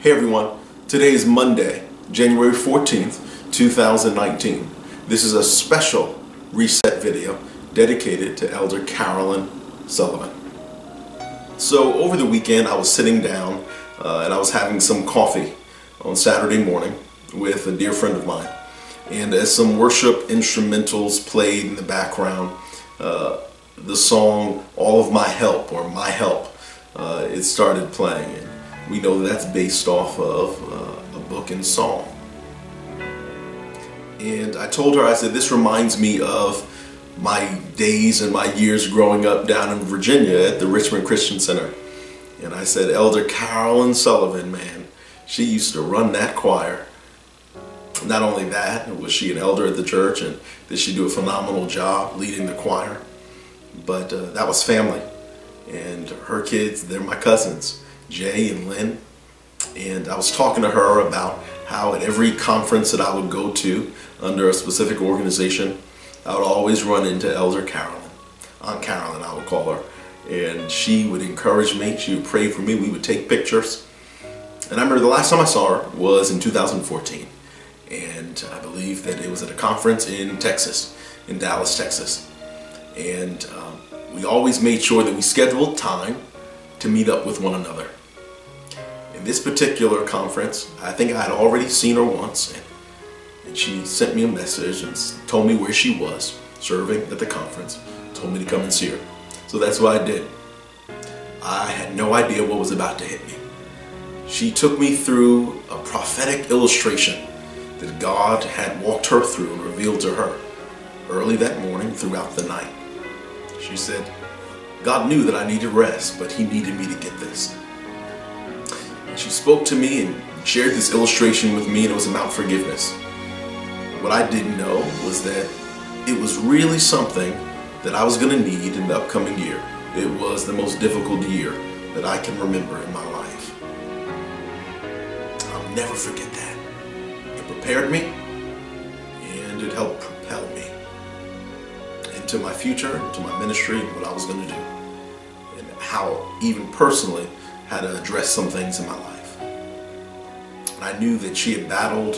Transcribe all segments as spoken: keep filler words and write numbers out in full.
Hey everyone, today is Monday, January fourteenth, two thousand nineteen. This is a special reset video dedicated to Elder Carolyn Sullivan. So over the weekend I was sitting down uh, and I was having some coffee on Saturday morning with a dear friend of mine. And as some worship instrumentals played in the background, uh, the song All of My Help or My Help, uh, it started playing. And we know that that's based off of uh, a book and song. And I told her, I said, this reminds me of my days and my years growing up down in Virginia at the Richmond Christian Center. And I said, Elder Carolyn Sullivan, man, she used to run that choir. Not only that, was she an elder at the church, and did she do a phenomenal job leading the choir, but uh, that was family. And her kids, they're my cousins, Jay and Lynn. And I was talking to her about how at every conference that I would go to under a specific organization, I would always run into Elder Carolyn, Aunt Carolyn I would call her. And she would encourage me, she would pray for me, we would take pictures. And I remember the last time I saw her was in two thousand fourteen. And I believe that it was at a conference in Texas, in Dallas, Texas. And um, we always made sure that we scheduled time to meet up with one another. In this particular conference, I think I had already seen her once, and, and she sent me a message and told me where she was serving at the conference, told me to come and see her. So that's what I did. I had no idea what was about to hit me. She took me through a prophetic illustration that God had walked her through and revealed to her early that morning throughout the night. She said, God knew that I needed rest, but He needed me to get this. And she spoke to me and shared this illustration with me, and it was about forgiveness. What I didn't know was that it was really something that I was going to need in the upcoming year. It was the most difficult year that I can remember in my life. I'll never forget that. It prepared me, and it helped propel me into my future, into my ministry, and what I was going to do, and how, even personally, how to address some things in my life. And I knew that she had battled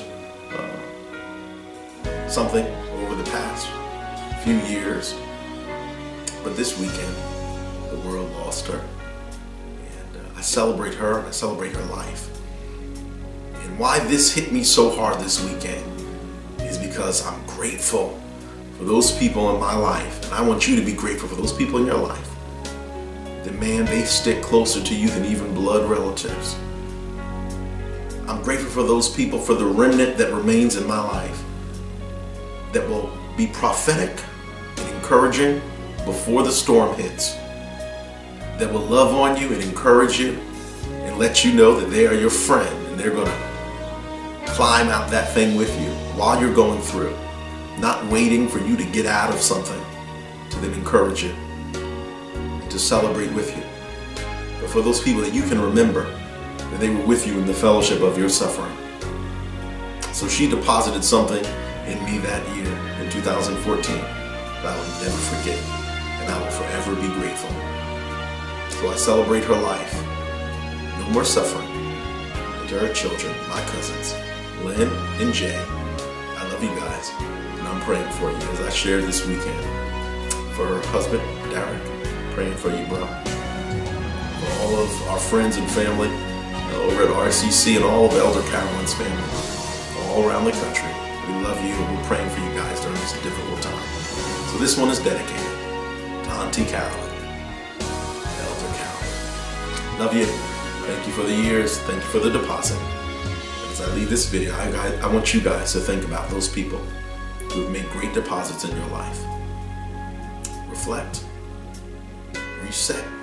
uh, something over the past few years, but this weekend, the world lost her, and uh, I celebrate her, and I celebrate her life. And why this hit me so hard this weekend is because I'm grateful for those people in my life, and I want you to be grateful for those people in your life. That, man, they stick closer to you than even blood relatives. I'm grateful for those people, for the remnant that remains in my life, that will be prophetic and encouraging before the storm hits, that will love on you and encourage you and let you know that they are your friend, and they're going to climb out that thing with you while you're going through, not waiting for you to get out of something to then encourage you and to celebrate with you. But for those people that you can remember that they were with you in the fellowship of your suffering. So she deposited something in me that year in two thousand fourteen that I will never forget, and I will forever be grateful. So I celebrate her life. No more suffering. And to her children, my cousins, Lynn and Jay, I love you guys, and I'm praying for you as I share this weekend. For her husband, Derek, praying for you, bro. For all of our friends and family uh, over at R C C and all of Elder Carolyn's family, all around the country, we love you, and we're praying for you guys during this difficult time. So this one is dedicated to Auntie Carolyn, Elder Carolyn. Love you. Thank you for the years. Thank you for the deposit. As I leave this video, I, I want you guys to think about those people who have made great deposits in your life. Reflect, reset,